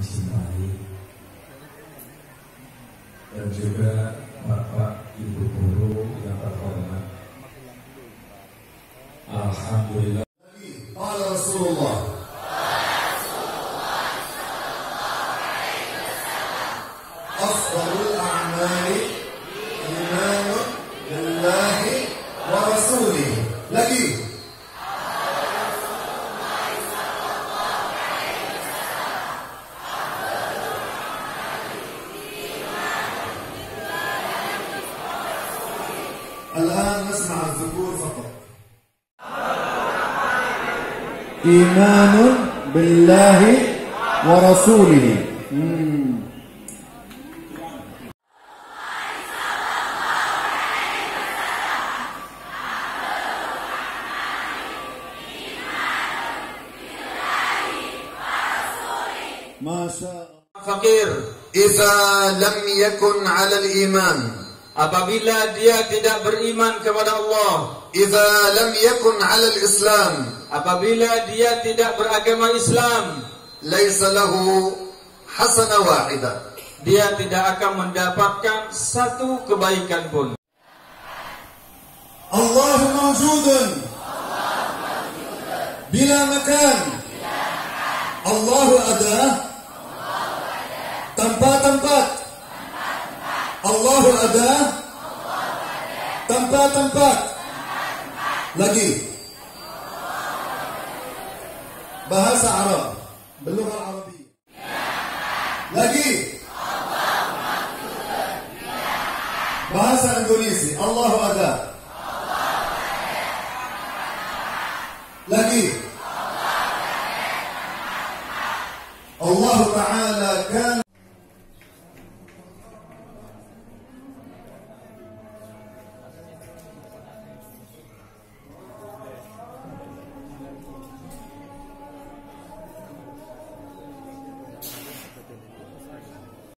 cintai, dan juga Bapak Ibu guru yang terhormat. Alhamdulillah. Qala Rasulullah afdalul a'mali imanun billahi wa rasulihi. Lagi الآن نسمع الذكور فقط. إيمان بالله ورسوله. ما شاء الله. Fakir, إذا لم يكن على الإيمان apabila dia tidak beriman kepada Allah, إذا لم يكن على الإسلام apabila dia tidak beragama Islam, ليس له حسنة واحدة. dia tidak akan mendapatkan satu kebaikan pun. الله موجود بلا مكان. الله أداة tempat-tempat. Allah ada tempat-tempat. Lagi bahasa Arab, belum Arabi. Lagi bahasa Indonesia. Allah ada. Lagi Allah Ta'ala kan